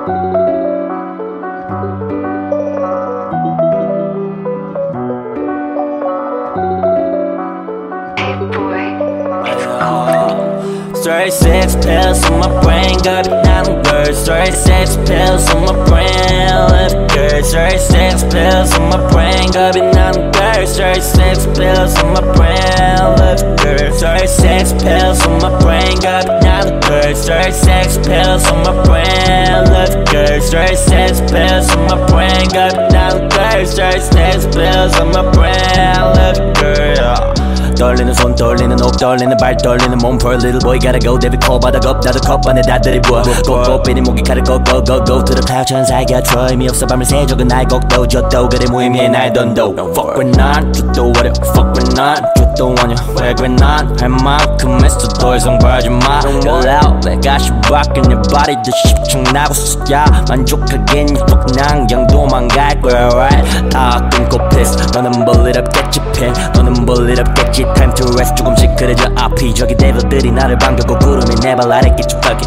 Straight sex pills on my brain, got it down girl. Straight sex pills on my brain, left girl. Straight sex pills on my brain, got it down girl. Straight sex pills on my brain, left girl. Straight sex pills on my brain, got it down girl. Straight sex pills on my brain, left girl. Straight sex pills on my brain, got it down girl. Straight sex pills on my brain, left girl. 떨리는 손 떨리는 목 떨리는 발 떨리는 몸 For a little boy gotta go 데뷔 코 바닥 업 나도 컵 안에 다들이 부어 꼭꼭 비린 목이 칼을 go go go go To the cloud 천사의 곁으로 의미 없어 밤을 새적은 나의 곡도 줬도 그래 무의미해 나의 돈도 Fuck with 난 줬도 어려 Fuck with 난 줬도 원여 왜 그래 난 할 만큼 했어 더 이상 바라지 마 Chill out 내가 시박인 your body 더 십청나고 숫자 만족하긴 fuck 난 그냥 도망갈 거야 right 다 끊고 piss 너는 bullet up 겠지 pin 너는 bullet up 겠지 time to rest 조금씩 그래져 앞이 저기 데빌들이 나를 반겨고 구름이 내 발 아래 끼쭉하게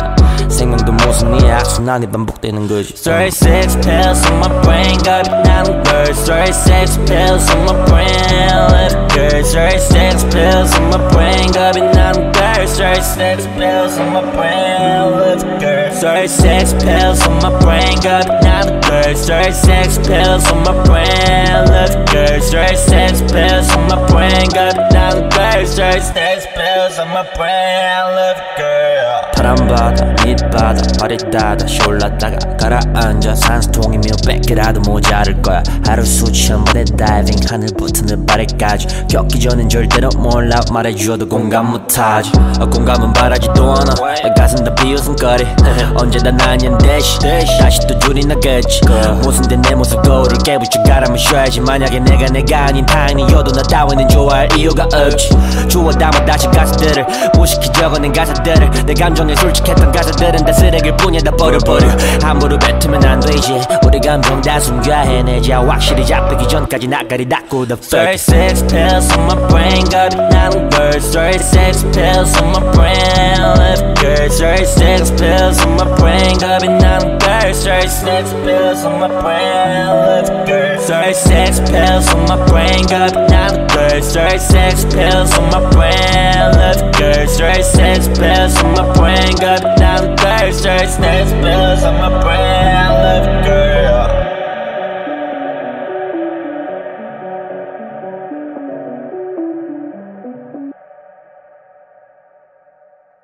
생명도 모순이 악순환이 반복되는 거지 Straight sex pills on my brain got it down girl Straight sex pills on my brain left girl Straight sex pills on my brain got it down girl Straight sex pills on my brain left girl Straight sex pills on my brain got it down girl Straight sex pills on my brain left girl Straight sex pills on my brain got it down girl Straight sex pills on my brain left girl 파란 바다 밑바다 발이 닿아 올랐다가 가라앉아 산소통이며 100개라도 모자랄 거야 하루 수천 번의 다이빙 하늘부터 늘 발에까지 겪기 전엔 절대로 몰라 말해줘도 공감 못하지 공감은 바라지도 않아 내 가슴 다 비웃음거리 언제나 난연 대시 다시 또 줄이 나겠지 모순된 내 모습 거울을 깨부쳐 가라면 쉬어야지 만약에 내가 아닌 타인이어도 나 따위는 좋아할 이유가 없지 주워 담아 다시 가사들을 무식히 적어낸 가사들을 내 감정에 솔직했던 가사들은 다 쓰레기일 뿐이야 다 버려버려 함부로 뱉으면 안 되지 우리 감정 다 숨겨 해내자 확실히 잡히기 전까지 나가리 닫고 the fuck Straight sex pills on my brain got it down girl Straight sex pills on my brain left girl Straight sex pills on my brain got it down girl Straight sex pills on my brain left girl Straight sex pills on my brain got it down girl Straight sex pills on my brain left girl Straight sex pills on my brain got it down girl Straight sex pills on my brain left girl